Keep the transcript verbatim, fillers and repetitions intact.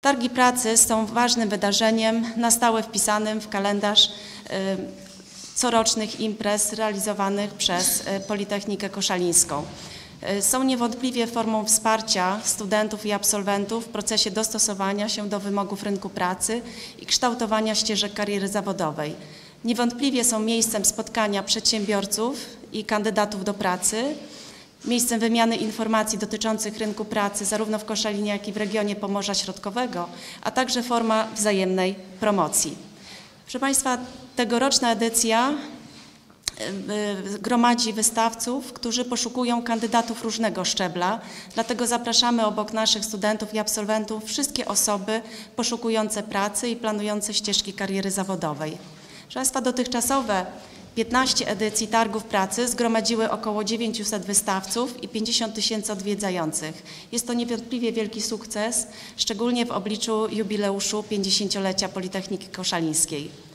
Targi pracy są ważnym wydarzeniem na stałe wpisanym w kalendarz corocznych imprez realizowanych przez Politechnikę Koszalińską. Są niewątpliwie formą wsparcia studentów i absolwentów w procesie dostosowania się do wymogów rynku pracy i kształtowania ścieżek kariery zawodowej. Niewątpliwie są miejscem spotkania przedsiębiorców i kandydatów do pracy, miejscem wymiany informacji dotyczących rynku pracy zarówno w Koszalinie, jak i w regionie Pomorza Środkowego, a także forma wzajemnej promocji. Proszę Państwa, tegoroczna edycja gromadzi wystawców, którzy poszukują kandydatów różnego szczebla, dlatego zapraszamy obok naszych studentów i absolwentów wszystkie osoby poszukujące pracy i planujące ścieżki kariery zawodowej. Proszę Państwa, dotychczasowe piętnaście edycji targów pracy zgromadziły około dziewięciuset wystawców i pięćdziesiąt tysięcy odwiedzających. Jest to niewątpliwie wielki sukces, szczególnie w obliczu jubileuszu pięćdziesięciolecia Politechniki Koszalińskiej.